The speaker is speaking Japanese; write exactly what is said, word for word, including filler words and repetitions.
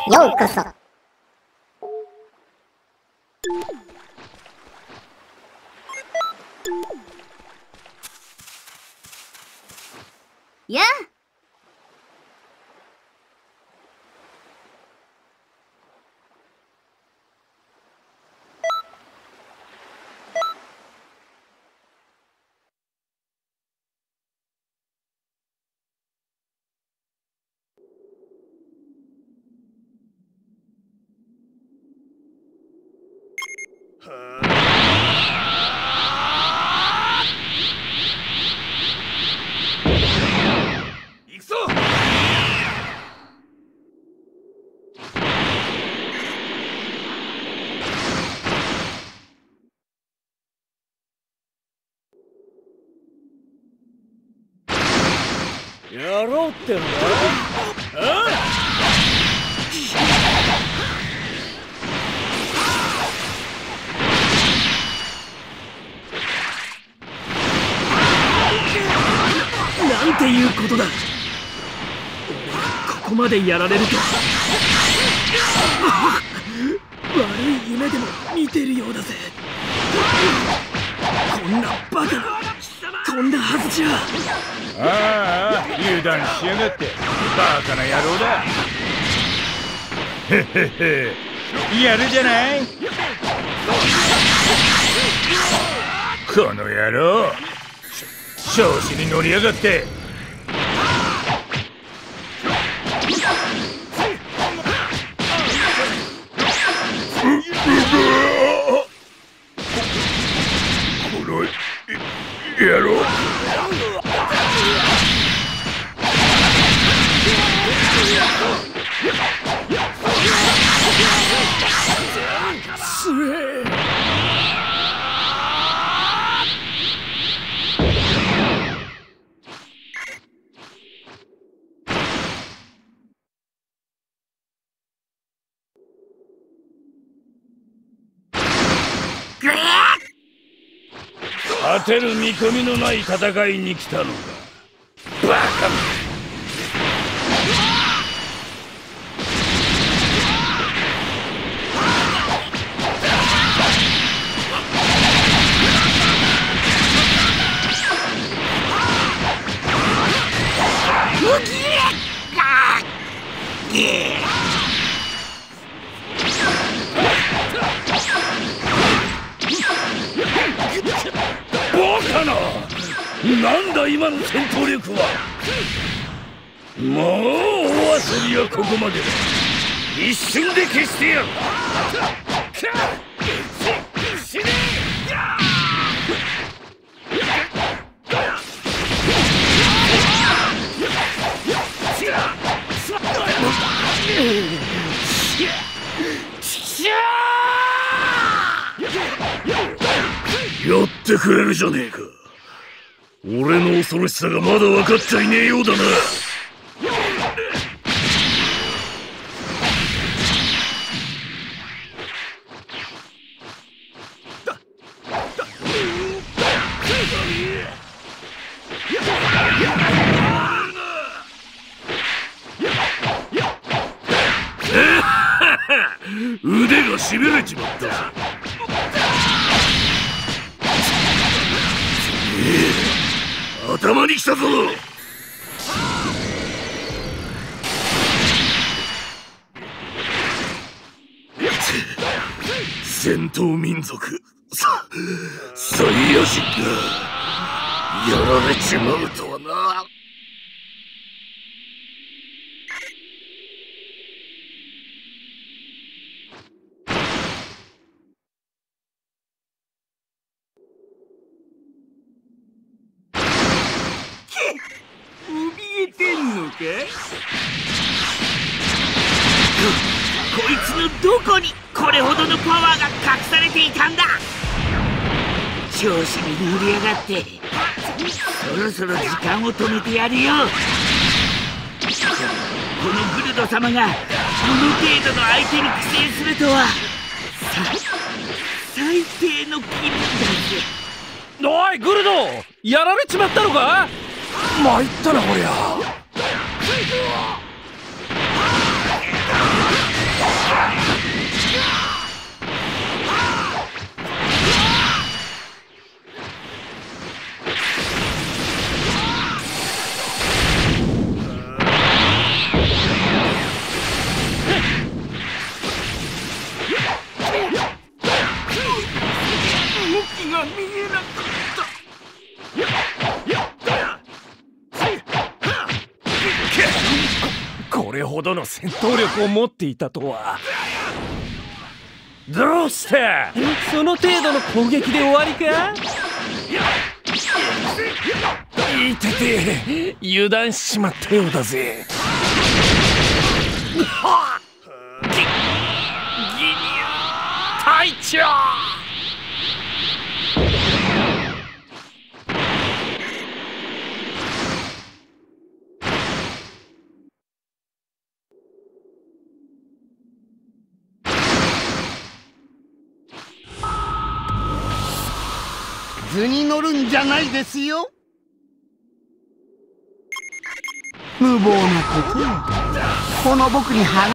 ようこそ。 やあ。 行くぞ。 やろうってんだ。ああ、なんていうことだ。俺がここまでやられると悪い夢でも見てるようだぜ。こんなバカな、こんなはずじゃ。 ああ、油断しやがってバカな野郎だ。へへへ、やるじゃない。この野郎、調子に乗りやがって。この野郎、 すげえ。 勝てる見込みのない戦いに来たのか。バカめ。バカな、なんだ今の戦闘力は。もうお遊びはここまでだ。一瞬で消してやる。死ね。やってくれるじゃねえか。俺の恐ろしさがまだ分かっちゃいねえようだな。腕がしびれちまったぜ。頭に来たぞ。戦闘民族、さサイヤ人がやられちまうとはな。 怯えてんのか。こいつのどこにこれほどのパワーが隠されていたんだ。調子に乗りやがって、そろそろ時間を止めてやるよ。このグルド様がこの程度の相手に苦戦するとは、さ最低の気分だぜ。 おいグルド、やられちまったのか。参ったなこりゃ。 ほどの戦闘力を持っていたとは。どうしてその程度の攻撃で終わりか。いてて油断しちまったようだぜ。ギギニア隊長。 図に乗るんじゃないですよ。無謀なことよ。この僕に話